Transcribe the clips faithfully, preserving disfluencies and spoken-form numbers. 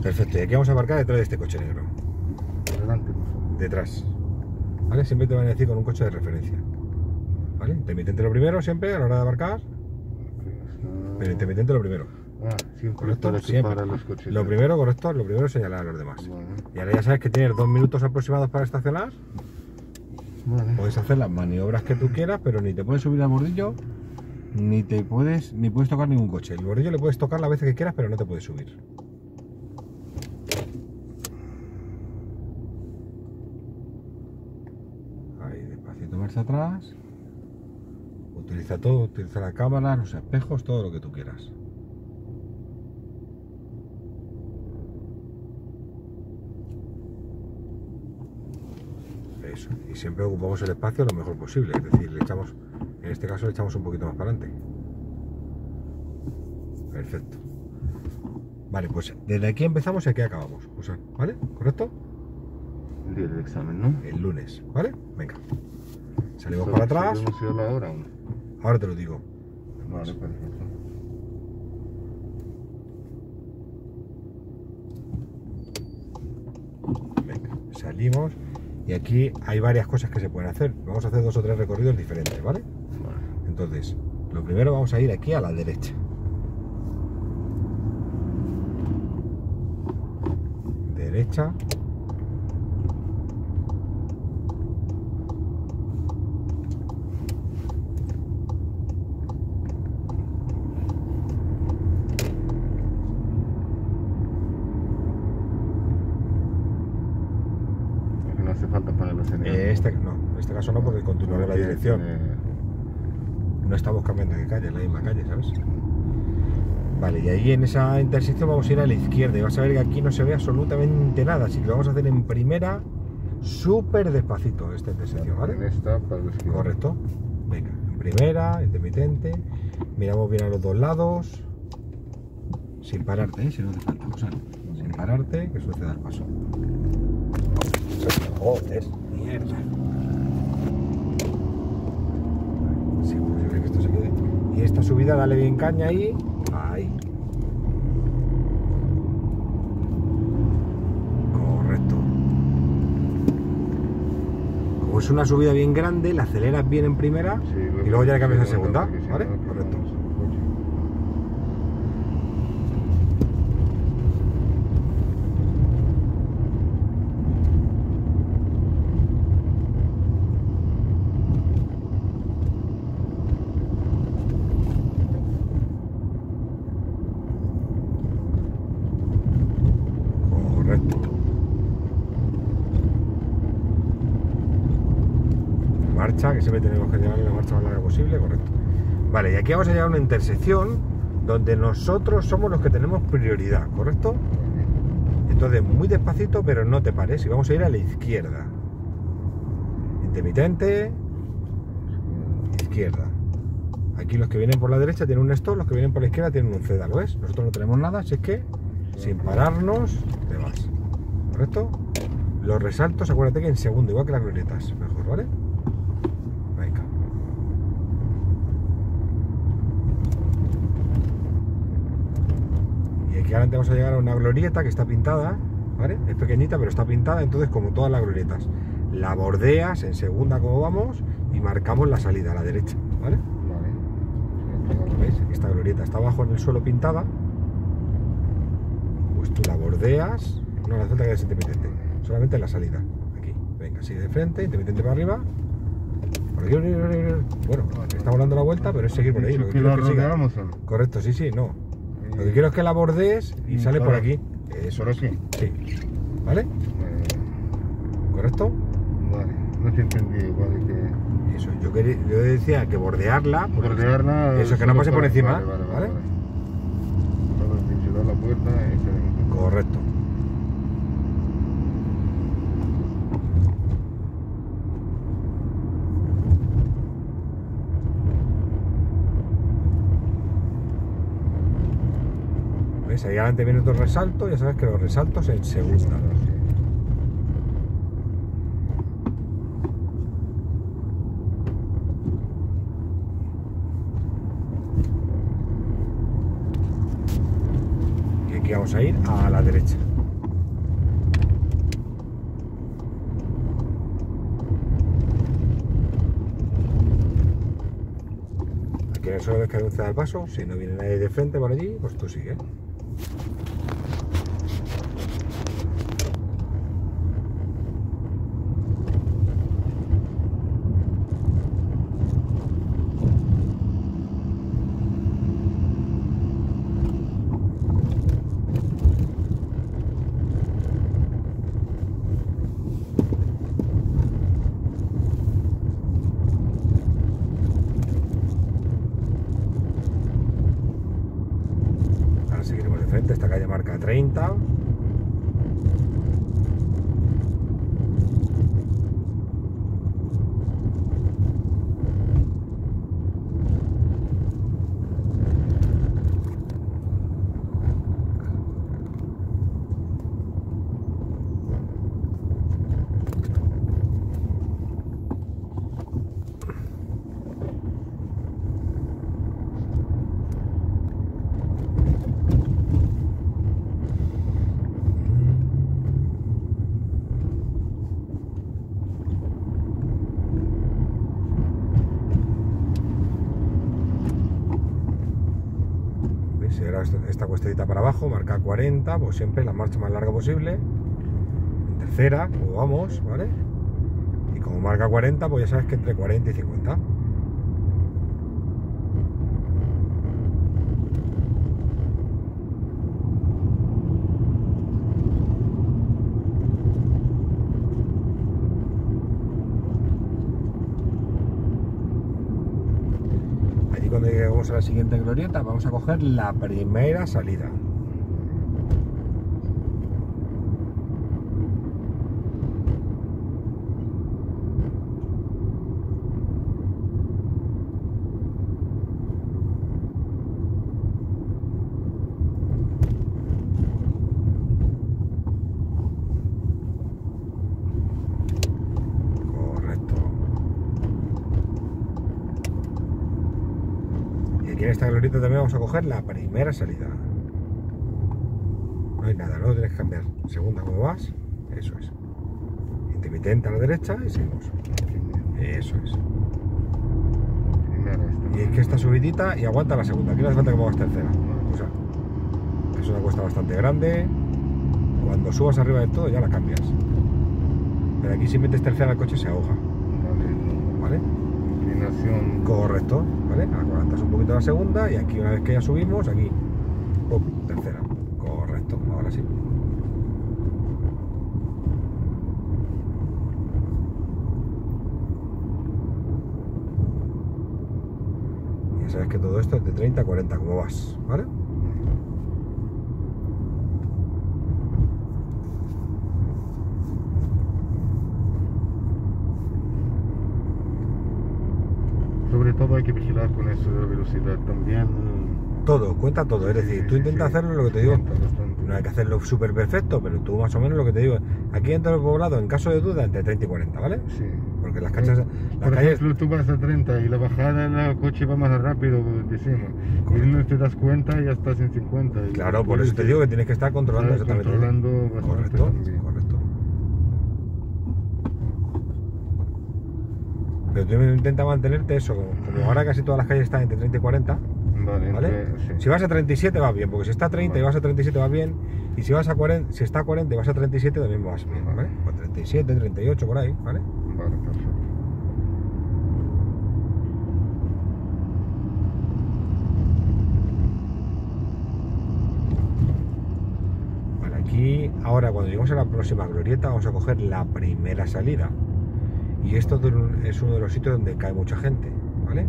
Perfecto, y aquí vamos a aparcar detrás de este coche negro. Adelante, por favor. Detrás. ¿Vale? Siempre te van a decir con un coche de referencia. ¿Vale? Intermitente lo primero, siempre, a la hora de aparcar. Pero intermitente lo primero. Ah, siempre ¿Correcto? para que Siempre. para los coches. Lo primero, correcto, lo primero es señalar a los demás. Vale. Y ahora ya sabes que tienes dos minutos aproximados para estacionar. Vale. Puedes hacer las maniobras que tú quieras, pero ni te puedes subir al bordillo, ni te puedes, ni puedes tocar ningún coche. El bordillo le puedes tocar las veces que quieras, pero no te puedes subir. Ahí, despacito, marcha atrás. Utiliza todo, utiliza la cámara, los espejos, todo lo que tú quieras. Eso, y siempre ocupamos el espacio lo mejor posible, es decir, le echamos, en este caso le echamos un poquito más para adelante. Perfecto. Vale, pues desde aquí empezamos y aquí acabamos, o sea, ¿vale? ¿Correcto? El día del examen, ¿no? El lunes, ¿vale? Venga. Salimos ¿Sab- para atrás. ¿Sabemos ya la hora o no? Ahora te lo digo. Vale, perfecto. Venga, salimos y aquí hay varias cosas que se pueden hacer. Vamos a hacer dos o tres recorridos diferentes, ¿vale? Vale. Entonces, lo primero vamos a ir aquí a la derecha. Derecha. No hace falta ponerlo en el... Eh, este, no, en este caso no, porque continuamos la dirección. No estamos cambiando de calle, es la misma calle, ¿sabes? Vale, y ahí en esa intersección vamos a ir a la izquierda y vas a ver que aquí no se ve absolutamente nada, así que lo vamos a hacer en primera, súper despacito esta intersección, En ¿vale? esta para la izquierda. Correcto. Venga, en primera, intermitente, miramos bien a los dos lados, sin pararte, ¿eh? Si no hace falta, o sea, sin pararte, que suele dar paso. Joder, mierda. Sí, pues yo creo que esto se quede. Y esta subida, dale bien caña ahí. Ahí. Correcto. Como es una subida bien grande, la aceleras bien en primera Sí, y luego ya le cambias a segunda, segunda, porque si ¿vale? no, no Correcto. perdemos el coche. Correcto. Marcha, que siempre tenemos que llevar la marcha más larga posible, correcto. Vale, y aquí vamos a llegar a una intersección donde nosotros somos los que tenemos prioridad, ¿correcto? Entonces, muy despacito, pero no te pares, y vamos a ir a la izquierda. Intermitente, izquierda. Aquí los que vienen por la derecha tienen un stop, los que vienen por la izquierda tienen un ceda, ¿lo ves? Nosotros no tenemos nada, así es que sin pararnos te vas, ¿correcto? Los resaltos, acuérdate que en segundo, igual que las glorietas, mejor, ¿vale? Venga. Y aquí adelante vamos a llegar a una glorieta que está pintada, ¿vale? Es pequeñita, pero está pintada, entonces como todas las glorietas, la bordeas en segunda como vamos y marcamos la salida a la derecha, ¿vale? Vale. ¿Veis? Esta glorieta está abajo en el suelo pintada, pues tú la bordeas, no hace falta que haya intermitente, solamente la salida, aquí, venga, sigue de frente, intermitente para arriba, por aquí, bueno, estamos dando la vuelta, pero es seguir por ahí, lo que ¿Que quiero lo es que siga. rodeáramos o no? Correcto, sí, sí, no, lo que quiero es que la bordees y Y sale por para- aquí, eso ¿por es. aquí? Sí, ¿vale? Eh, ¿Correcto? Vale, no te entendí igual que... Eso, yo, quería, yo decía que bordearla, porque- Bordearla... eso, que no solo pase por para- encima, Vale, vale, vale. ¿vale? vale. Solo pincelar la puerta y se... Correcto. ¿Ves? Ahí adelante viene otro resalto, ya sabes que los resaltos en segunda. Y aquí vamos a ir a la derecha. Porque en eso ves que anuncia el paso, si no viene nadie de frente por allí, pues tú sigue. Seguiremos de frente, esta calle marca treinta. Si ahora esta cuestecita para abajo, marca cuarenta, pues siempre la marcha más larga posible. En tercera, como vamos, ¿vale? Y como marca cuarenta, pues ya sabes que entre cuarenta y cincuenta. Cuando lleguemos a la siguiente glorieta vamos a coger la primera salida. Aquí en esta glorieta también vamos a coger la primera salida. No hay nada, no tienes que cambiar. Segunda, ¿cómo vas? Eso es. Intermitente a la derecha y seguimos. Eso es. Y es que esta subidita y aguanta la segunda. Aquí no hace falta que pongas tercera. O sea, es una cuesta bastante grande. Cuando subas arriba de todo ya la cambias. Pero aquí si metes tercera el coche se ahoga. ¿Vale? Inclinación. Correcto, ¿vale? Aguantas un poquito la segunda y aquí una vez que ya subimos, aquí, ¡pum! Tercera. Correcto, ahora sí. Ya sabes que todo esto es de treinta a cuarenta, como vas, ¿vale? Sobre todo hay que vigilar con eso de la velocidad también. Todo, cuenta todo, es decir, Sí, tú sí, intentas sí. hacerlo lo que te digo, Bastante, bastante. no hay que hacerlo súper perfecto, pero tú más o menos lo que te digo, aquí dentro del poblado, en caso de duda, entre treinta y cuarenta, ¿vale? Sí. Porque las cachas, las Por calles, ejemplo, tú vas a treinta y la bajada el coche va más rápido, decimos. Correcto. Y no te das cuenta y ya estás en cincuenta. Y claro, por eso te digo que tienes que estar controlando Claro, exactamente. controlando bastante Correcto, también. correcto. Pero tú intenta mantenerte eso, como, como ahora casi todas las calles están entre treinta y cuarenta, Vale, ¿vale? entre- sí. Si vas a treinta y siete va bien, porque si está a treinta y Vale. vas a treinta y siete va bien, y si vas a cuarenta, si está a cuarenta y vas a treinta y siete también vas bien, Vale. ¿vale? Pues treinta y siete, treinta y ocho por ahí, ¿vale? Vale, perfecto. Vale, aquí, ahora cuando lleguemos a la próxima glorieta vamos a coger la primera salida. Y esto es uno de los sitios donde cae mucha gente, ¿vale?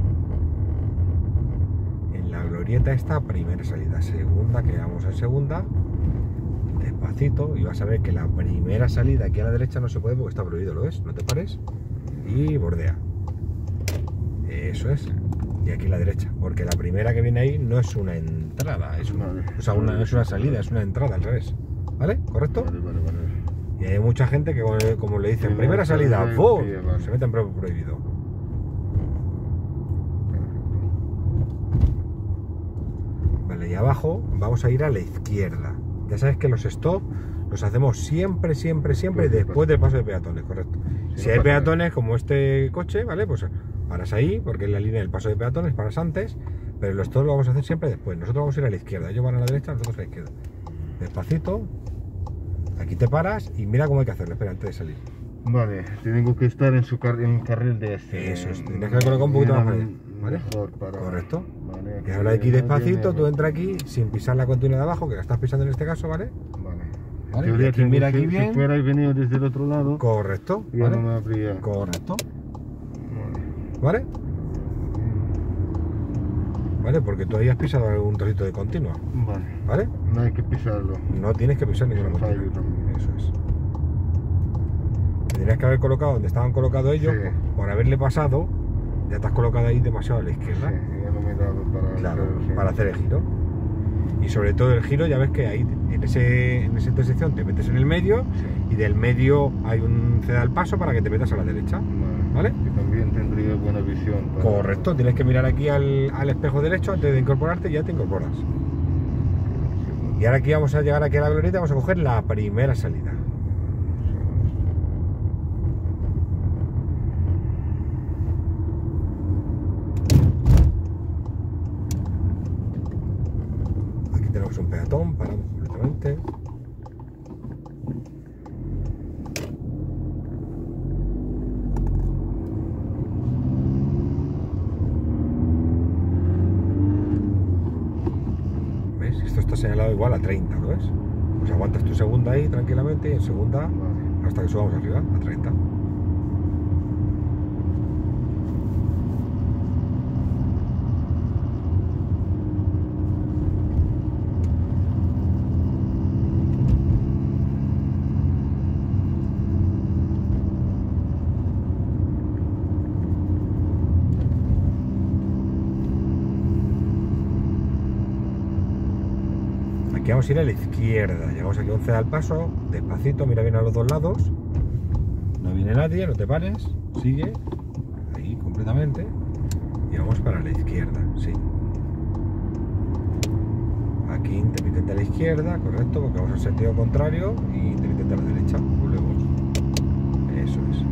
En la glorieta esta primera salida, segunda, que vamos en segunda, despacito, y vas a ver que la primera salida aquí a la derecha no se puede porque está prohibido, ¿lo ves? No te pares y bordea. Eso es. Y aquí a la derecha, porque la primera que viene ahí no es una entrada, es una, Vale. o sea, una, no es una salida, es una entrada al revés. ¿Vale? ¿Correcto? Vale, vale, vale. Y hay mucha gente que, como, como le dicen, Primera primera salida, salida, ¡pum! sí, vale. Se mete en pro- prohibido. Vale, y abajo vamos a ir a la izquierda. Ya sabes que los stop los hacemos siempre, siempre, siempre Después del después del paso de peatones, correcto. Si Si no hay pasa peatones como este coche, ¿vale? Pues Paras ahí, porque es la línea del paso de peatones, paras antes, pero los todos lo vamos a hacer siempre después. Nosotros vamos a ir a la izquierda, ellos van a la derecha, nosotros a la izquierda. Despacito, aquí te paras y mira cómo hay que hacerlo, espera, antes de salir. Vale, tengo que estar en su car en el carril de este. Eso es, tienes que colocar un poquito más para allá, ¿vale? Para... Correcto. Vale, Y ahora aquí despacito, viene... tú entra aquí sin pisar la continuidad de abajo, que la estás pisando en este caso, ¿vale? Vale. ¿Vale? Teoría, Y aquí mira aquí si, bien. Si fuera y venido desde el otro lado, Correcto, ya ¿vale? no me habría... Correcto, Vale. ¿vale? ¿Vale? Porque tú ahí has pisado algún trocito de continua, Vale. ¿vale? No hay que pisarlo. No tienes que pisar ninguna Fallo continua. también. Eso es. Te tenías que haber colocado donde estaban colocados ellos, Sí. por haberle pasado, ya te has colocado ahí demasiado a la izquierda. Sí, ya no me he dado para... Claro, hacer, sí. para hacer el giro. Y sobre todo el giro, ya ves que ahí en, ese, en esa intersección te metes en el medio Sí. y del medio hay un ceda al paso para que te metas a la derecha. Vale. ¿Vale? Que también tendría buena visión. Para... Correcto, tienes que mirar aquí al, al espejo derecho antes de incorporarte y ya te incorporas. Y ahora aquí vamos a llegar aquí a la glorieta, vamos a coger la primera salida. Aquí tenemos un peatón, paramos completamente. ¿Ves? Esto está señalado igual a treinta, ¿lo ves? Pues aguantas tu segunda ahí tranquilamente y en segunda Vale. hasta que subamos arriba, a treinta. Aquí vamos a ir a la izquierda, llegamos aquí a un ceda al paso, despacito, mira bien a los dos lados, no viene nadie, no te pares, sigue, ahí completamente, y vamos para la izquierda, sí. Aquí intermitente a la izquierda, correcto, porque vamos al sentido contrario, y intermitente a la derecha, volvemos, eso es.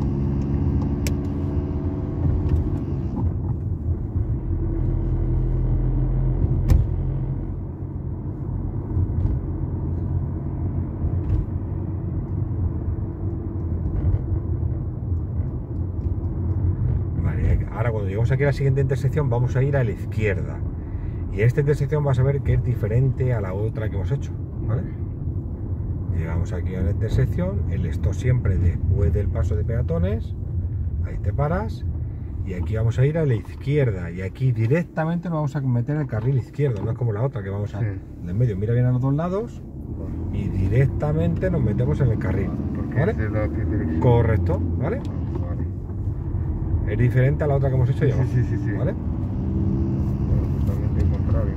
Ahora cuando lleguemos aquí a la siguiente intersección vamos a ir a la izquierda y esta intersección vas a ver que es diferente a la otra que hemos hecho, ¿vale? Llegamos aquí a la intersección, el stop siempre después del paso de peatones, ahí te paras y aquí vamos a ir a la izquierda y aquí directamente nos vamos a meter en el carril izquierdo, no es como la otra que vamos a, Sí. en el medio, mira bien a los dos lados Vale. y directamente nos metemos en el carril, Porque ¿vale? es de la que dirección. Correcto, ¿vale? Vale. Es diferente a la otra que hemos hecho Sí, ya, sí, sí, sí. ¿vale? Bueno, totalmente al contrario.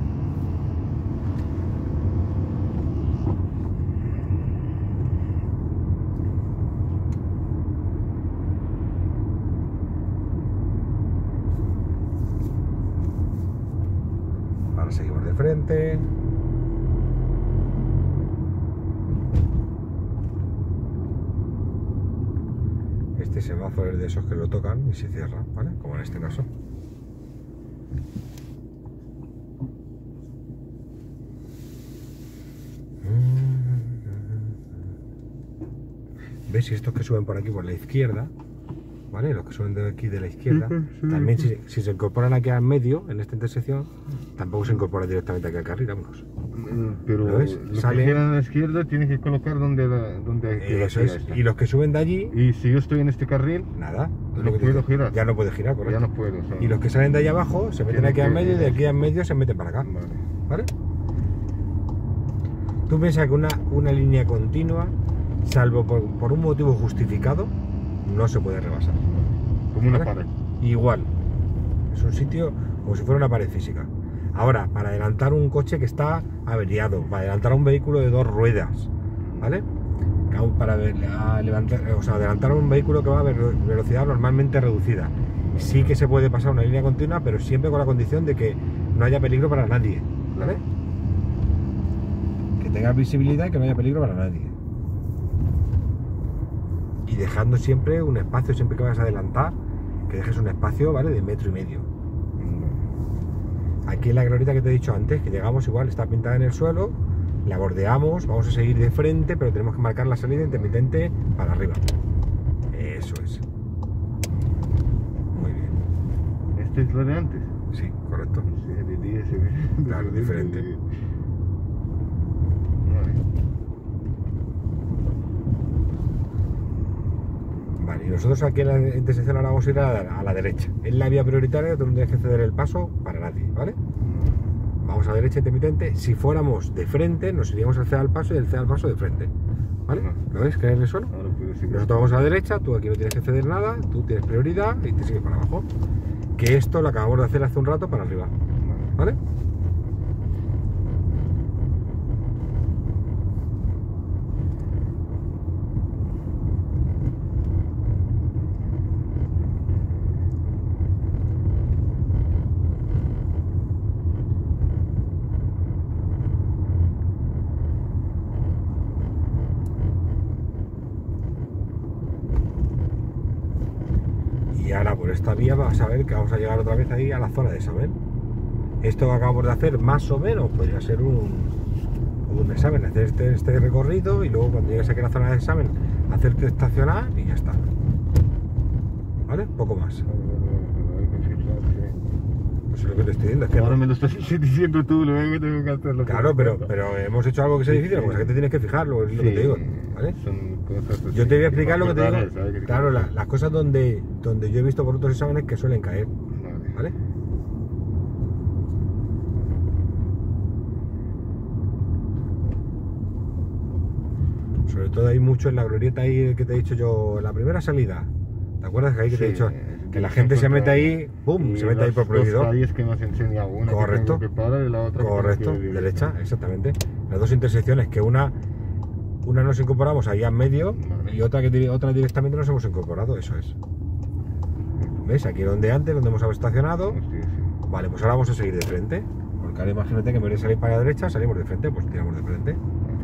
Ahora seguimos de frente. Este semáforo es de esos que lo tocan y se cierra, ¿vale? Como en este caso. ¿Ves? Y estos que suben por aquí por la izquierda, ¿vale? Los que suben de aquí de la izquierda, Sí, también sí. si, si se incorporan aquí al medio, en esta intersección, tampoco se incorporan directamente aquí al carril, vámonos. Mm, Pero ¿Lo ves? lo Sale- que gira a la izquierda tienes que colocar donde, la, donde hay que Eso girar es. esta. Y los que suben de allí, Y si yo estoy en este carril, nada. es No lo que te puedo digo. girar. Ya no puedes girar, correcto. ya no puedo. o sea, Y los que salen de ahí abajo se meten Tienen aquí al que- medio y de aquí al medio se meten para acá, Vale. ¿vale? Tú piensas que una, una línea continua, salvo por, por un motivo justificado, no se puede rebasar. Como una ¿Vale? pared. Igual. Es un sitio como si fuera una pared física. Ahora, para adelantar un coche que está averiado, para adelantar un vehículo de dos ruedas, ¿vale? Para ver- a levantar, o sea, adelantar un vehículo que va a ver- velocidad normalmente reducida. Sí que se puede pasar una línea continua, pero siempre con la condición de que no haya peligro para nadie, ¿vale? Que tenga visibilidad y que no haya peligro para nadie. Y dejando siempre un espacio, siempre que vayas a adelantar, que dejes un espacio, ¿vale? De metro y medio. Aquí en la glorieta que te he dicho antes, que llegamos igual, está pintada en el suelo, la bordeamos, vamos a seguir de frente, pero tenemos que marcar la salida intermitente para arriba. Eso es. Muy bien. ¿Este es lo de antes? Sí, correcto. Sí, de día se ve. Claro, diferente. Vale. Vale, y nosotros aquí en la intersección ahora vamos a ir a la, a la derecha. Es la vía prioritaria, tú no tienes que ceder el paso para nadie, ¿vale? Vamos a derecha intermitente. Si fuéramos de frente, nos iríamos al ceder al paso y el ceder al paso de frente, ¿vale? ¿Lo ves? Que es en el suelo. Ahora puedo seguir. Nosotros vamos a la derecha, tú aquí no tienes que ceder nada, tú tienes prioridad y te sigues para abajo. Que esto lo acabamos de hacer hace un rato para arriba, ¿vale? Y ahora por esta vía vas a ver que vamos a llegar otra vez ahí a la zona de examen. Esto que acabamos de hacer más o menos podría ser un, un examen, hacer este, este recorrido y luego cuando llegues aquí a la zona de examen hacerte estacionar y ya está. ¿Vale? Poco más. Eso es lo que te estoy diciendo. Es que Ahora no- me lo estás diciendo tú, luego me tengo que hacerlo. Claro, pero, pero hemos hecho algo que sea difícil, Sí, pues sí. es que te tienes que fijar, lo, es lo que te digo, ¿vale? Son cosas así Yo te voy a explicar lo que te digo. acordaré, ¿sabes? Que- Claro, la- las cosas donde, donde yo he visto por otros exámenes que suelen caer, Vale. ¿vale? Sobre todo hay mucho en la glorieta ahí que te he dicho yo, la primera salida. ¿Te acuerdas que ahí que te he Sí, dicho? es Que la que gente se encuentra- mete ahí, ¡pum! Y Se mete ahí las por prohibido. dos calles que nos enseña una Correcto. que tengo que parar y la otra que Correcto, tengo que ir derecha, exactamente. Las dos intersecciones, que una una nos incorporamos ahí en medio Vale. y otra que dire- otra directamente nos hemos incorporado, eso es. ¿Ves? Aquí donde antes, donde hemos estacionado. Sí, sí. Vale, pues ahora vamos a seguir de frente. Porque ahora imagínate que en vez de salir para la derecha, salimos de frente, pues tiramos de frente.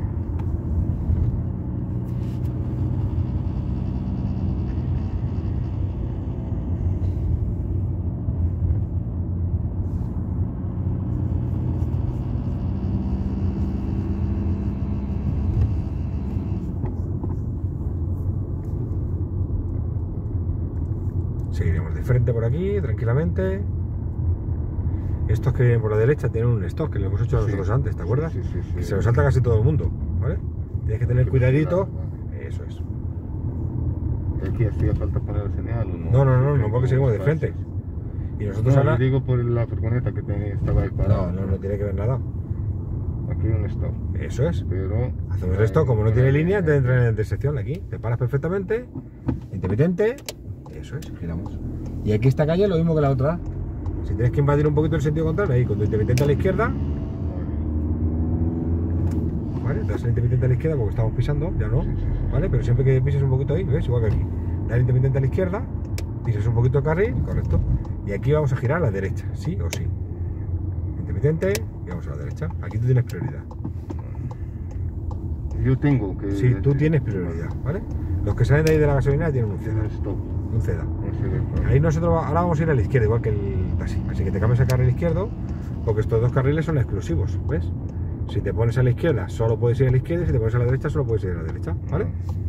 Seguiremos de frente por aquí, tranquilamente. Estos que vienen por la derecha tienen un stop que lo hemos hecho Sí. nosotros antes, ¿te acuerdas? Sí, sí, sí, Que sí. se lo salta casi todo el mundo, ¿vale? Tienes que tener que cuidadito. vigilar, Eso es. Aquí hacía falta poner el señal, ¿o no? No, no, no, no, Tengo porque seguimos de espacios. frente. Y nosotros No, ahora. yo digo por la furgoneta que tenía, estaba ahí No, parada. no, no tiene que ver nada. Aquí hay un stop, Eso es. pero... Hacemos esto, como no tiene línea, te entra en la intersección aquí. Te paras perfectamente, intermitente. Eso es, giramos. Y aquí esta calle lo mismo que la otra. Si tienes que invadir un poquito el sentido contrario, ahí con tu intermitente a la izquierda, ¿vale? Te das el intermitente a la izquierda porque estamos pisando, ya no, Sí, sí, sí. ¿vale? Pero siempre que pises un poquito ahí, ¿ves? Igual que aquí. Das el intermitente a la izquierda, pisas un poquito el carril, correcto. Y aquí vamos a girar a la derecha, sí o sí. Intermitente y vamos a la derecha. Aquí tú tienes prioridad. Yo tengo que... Sí, tú tienes prioridad, ¿vale? Los que salen de ahí de la gasolinera tienen un Tiene CEDA. stop. Un CEDA. No se ve claro. Ahí nosotros va- ahora vamos a ir a la izquierda, igual que el taxi. Así que te cambias al carril izquierdo, porque estos dos carriles son exclusivos, ¿ves? Si te pones a la izquierda, solo puedes ir a la izquierda, y si te pones a la derecha, solo puedes ir a la derecha, ¿vale?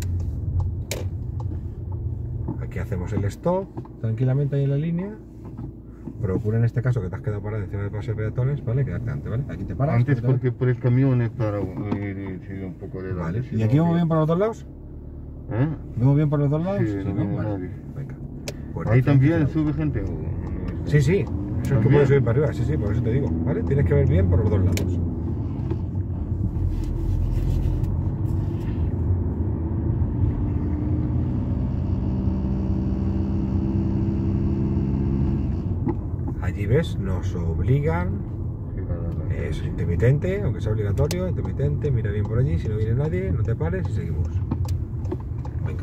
Aquí hacemos el stop, tranquilamente ahí en la línea. Procura en este caso que te has quedado parado encima del paso de peatones, ¿vale? Quedarte antes, ¿vale? Aquí te paras. Antes aquí te porque por el camión he parado y he sido un poco de lado. Vale. si ¿Y no, aquí vamos que- bien por los dos lados? ¿Eh? ¿Vamos bien por los dos lados? Sí, no viene Vale. nadie. Venga. Pues Ahí de frente, también claro. sube gente. ¿o no? Sí, sí, eso es que ¿También? puedes subir para arriba, sí, sí, por eso te digo, ¿vale? Tienes que ver bien por los dos lados. Allí ves, nos obligan, Sí, la, la, la. es intermitente, aunque sea obligatorio, intermitente, mira bien por allí, si no viene nadie, no te pares y seguimos. Venga.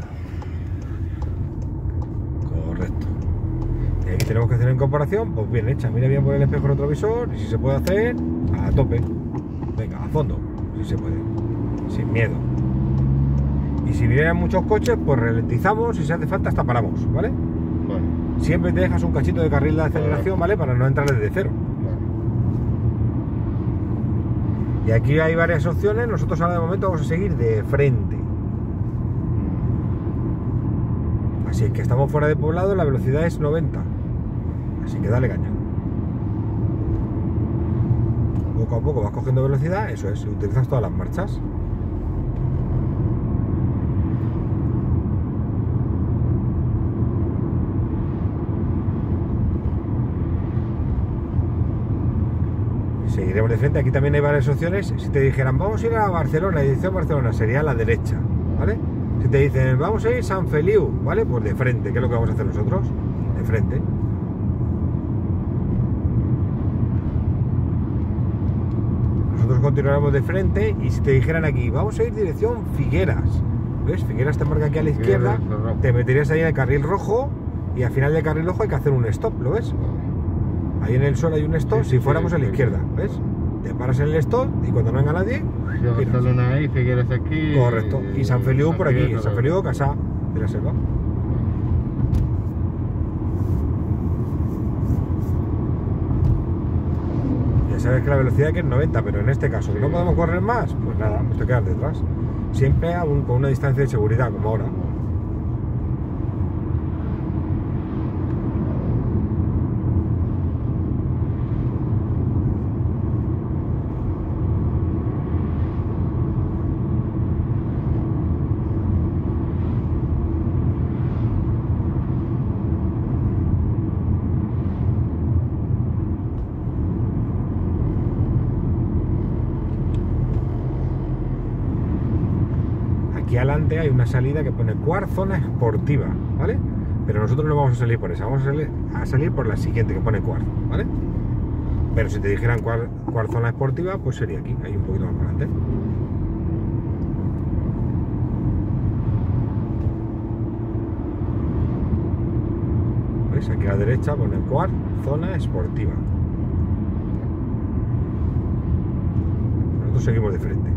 Correcto. Y aquí tenemos que hacer una incorporación, pues bien hecha, mira bien por el espejo retrovisor y si se puede hacer, a tope. Venga, a fondo, si se puede, sin miedo. Y si vienen muchos coches, pues ralentizamos y si hace falta hasta paramos, ¿vale? Vale. siempre te dejas un cachito de carril de aceleración, ¿vale? Para no entrar desde cero. Y aquí hay varias opciones, nosotros ahora de momento vamos a seguir de frente. Así que estamos fuera de poblado, la velocidad es noventa. Así que dale caña. Poco a poco vas cogiendo velocidad, eso es, utilizas todas las marchas. Seguiremos de frente. Aquí también hay varias opciones. Si te dijeran vamos a ir a Barcelona, dirección Barcelona, sería a la derecha, ¿vale? Si te dicen vamos a ir a San Feliu, ¿vale? Pues de frente, que es lo que vamos a hacer nosotros, de frente. Nosotros continuaremos de frente. Y si te dijeran aquí vamos a ir dirección Figueras, ¿ves? Figueras te marca aquí a la izquierda, te meterías ahí en el carril rojo y al final del carril rojo hay que hacer un stop, ¿lo ves? Ahí en el sol hay un stop, sí, si fuéramos sí, a la izquierda, ¿ves? Te paras en el stop y cuando no venga nadie... Barcelona ahí, Figueras aquí... Correcto, y San Feliu por aquí, San Feliu, Casá de la Selva. Ya sabes que la velocidad aquí es noventa, pero en este caso, si no podemos correr más, pues nada, pues te quedas detrás. Siempre aún con una distancia de seguridad, como ahora. Aquí adelante hay una salida que pone Quart Zona Esportiva, ¿vale? Pero nosotros no vamos a salir por esa, vamos a salir, a salir por la siguiente que pone Quart, ¿vale? Pero si te dijeran Quart, Quart Zona Esportiva, pues sería aquí, ahí un poquito más para adelante. ¿Ves? Aquí a la derecha pone Quart Zona Esportiva. Nosotros seguimos de frente.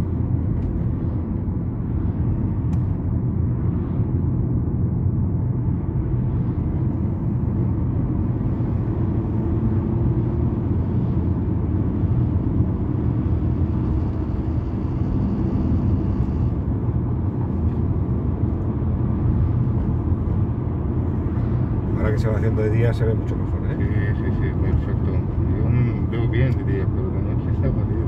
Que se va haciendo de día se ve mucho mejor, ¿eh? Sí, sí, sí, perfecto. Yo mm, veo bien de día, pero de noche está jodido.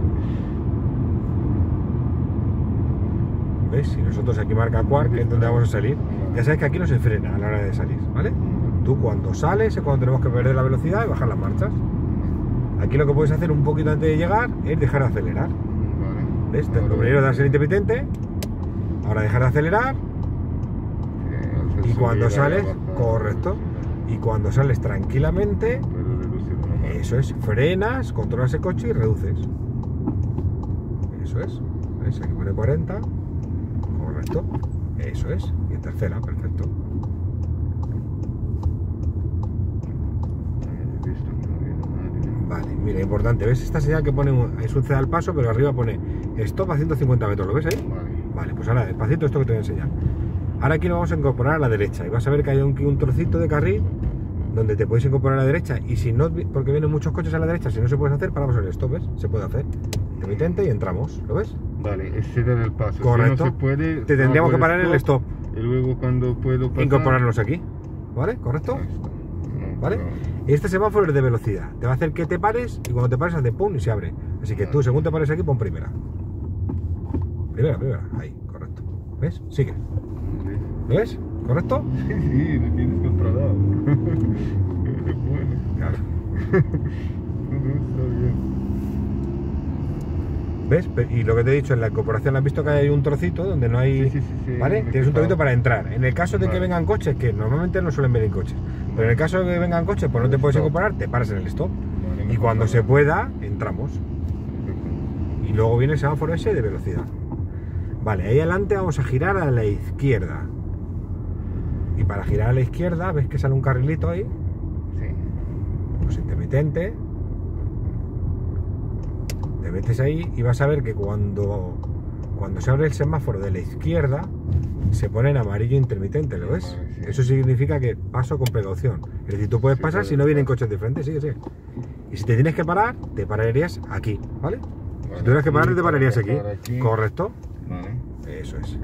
¿Ves? Y nosotros aquí marca Quart, que es donde vamos a salir. Ya sabes que aquí no se frena a la hora de salir, ¿vale? Tú cuando sales es cuando tenemos que perder la velocidad y bajar las marchas. Aquí lo que puedes hacer un poquito antes de llegar es dejar de acelerar. Vale. ¿Ves? Lo primero es darse el intermitente, ahora dejar de acelerar, sí, y cuando sales, correcto. Y cuando sales tranquilamente, eso es, frenas, controlas el coche y reduces. Eso es. ¿Ves? Aquí pone cuarenta. Correcto. Eso es. Y en tercera, perfecto. Vale, mira, importante. ¿Ves esta señal que pone es un ceda al paso, pero arriba pone stop a ciento cincuenta metros? ¿Lo ves ahí? Vale, pues ahora despacito esto que te voy a enseñar. Ahora aquí nos vamos a incorporar a la derecha y vas a ver que hay un, un trocito de carril donde te puedes incorporar a la derecha, y si no, porque vienen muchos coches a la derecha, si no se puede hacer, paramos el stop, ¿ves? Se puede hacer. Intermitente y entramos, ¿lo ves? Vale, es ceder el paso. Correcto. Si no se puede, te tendríamos que parar en el stop. Y luego cuando puedo pasar, incorporarnos aquí, ¿vale? ¿Correcto? No, ¿Vale? no. Este semáforo es de velocidad, te va a hacer que te pares y cuando te pares hace pum y se abre. Así que tú, según te pares aquí, pon primera. Primera, primera, ahí, correcto. ¿Ves? Sigue. ¿Lo ves? ¿Correcto? Sí, sí, lo tienes controlado. Bueno. Claro. Está bien. ¿Ves? Y lo que te he dicho, en la incorporación has visto que hay un trocito donde no hay... Sí, sí, sí, sí, ¿vale? Tienes un trocito para entrar. En el caso de que vale. vengan coches, que normalmente no suelen venir coches, pero en el caso de que vengan coches, pues no te puedes incorporar, te paras en el stop. Vale, y cuando se vale. pueda, entramos. Y luego viene el semáforo ese de velocidad. Vale, ahí adelante vamos a girar a la izquierda. Y para girar a la izquierda, ¿ves que sale un carrilito ahí? Sí. Pues intermitente. Te metes ahí y vas a ver que cuando, cuando se abre el semáforo de la izquierda, se pone en amarillo intermitente, ¿lo ves? Vale, sí. Eso significa que paso con precaución. Es decir, tú puedes Sí, pasar puedes si no vienen pasar. coches de frente, sí, sí. Y si te tienes que parar, te pararías aquí, ¿vale? Vale, Si tuvieras que aquí, parar, te pararías aquí. para aquí. ¿Correcto? Vale. Eso es.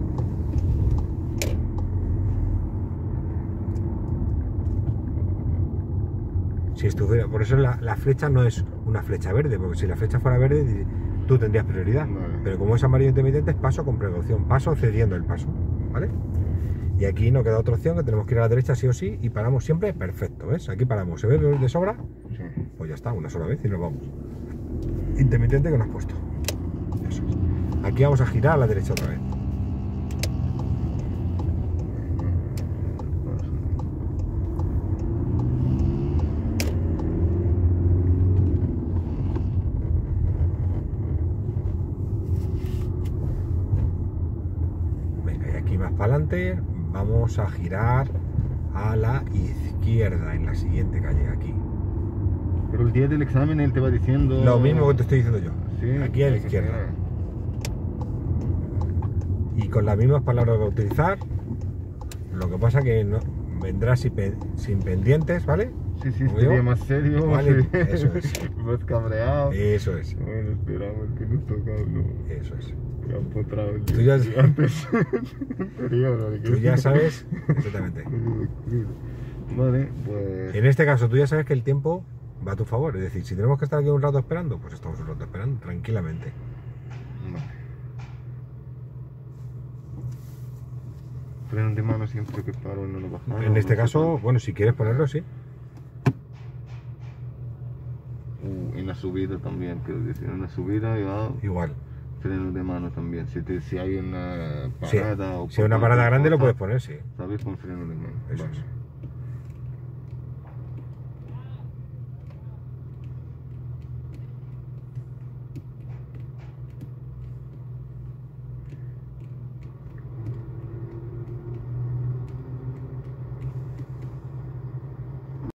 Si estuviera, por eso la, la flecha no es una flecha verde, porque si la flecha fuera verde, di- tú tendrías prioridad. Vale. Pero como es amarillo intermitente, es paso con precaución, paso cediendo el paso, ¿vale? Y aquí no queda otra opción, que tenemos que ir a la derecha sí o sí, y paramos siempre perfecto, ¿ves? Aquí paramos, ¿se ve de sobra? Sí. Pues ya está, una sola vez y nos vamos. Intermitente que nos has puesto. Eso es. Aquí vamos a girar a la derecha otra vez. Venga, y aquí más para adelante vamos a girar a la izquierda en la siguiente calle, aquí. Pero el día del examen él te va diciendo... Lo mismo que te estoy diciendo yo. Sí, Aquí a la hay que izquierda. girar. Y con las mismas palabras que utilizar. Lo que pasa que no vendrá sin, pe- sin pendientes, ¿ale? Sí, sí, ¿Como estaría digo? más serio. Vale, sí. eso es. Más cabreado. Eso es, Bueno, esperamos que nos toca uno. eso es. Que han potrado el Tú ya- día antes. Periodo de que- Tú ya sabes exactamente. Vale, pues... En este caso, tú ya sabes que el tiempo va a tu favor. Es decir, si tenemos que estar aquí un rato esperando, pues estamos un rato esperando, tranquilamente. Vale. Freno de mano siempre que paro no lo bajamos. En este caso, bueno, si quieres ponerlo, sí. Uh, en la subida también, quiero decir, en la subida ya Igual. freno de mano también. Si, te, si hay una Sí. parada o Si hay una por parada cualquier grande, lo cosa, puedes poner, sí. ¿sabes? Con freno de mano. Eso Vale. es.